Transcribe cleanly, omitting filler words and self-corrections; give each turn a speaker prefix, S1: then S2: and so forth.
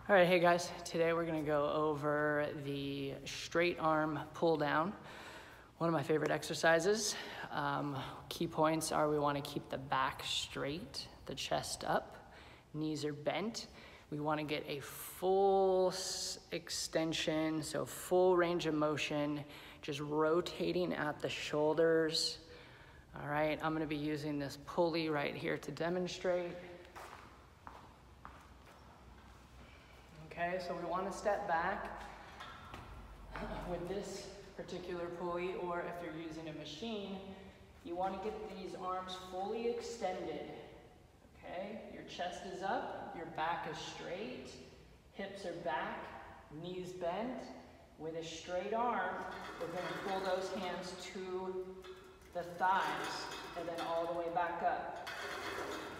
S1: All right, hey guys, today we're gonna go over the straight arm pull down. One of my favorite exercises. Key points are we wanna keep the back straight, the chest up, knees are bent. We wanna get a full extension, so full range of motion, just rotating at the shoulders. All right, I'm gonna be using this pulley right here to demonstrate. Okay, so we want to step back with this particular pulley, or if you're using a machine, you want to get these arms fully extended. Okay, your chest is up, your back is straight, hips are back, knees bent. With a straight arm, we're going to pull those hands to the thighs and then all the way back up.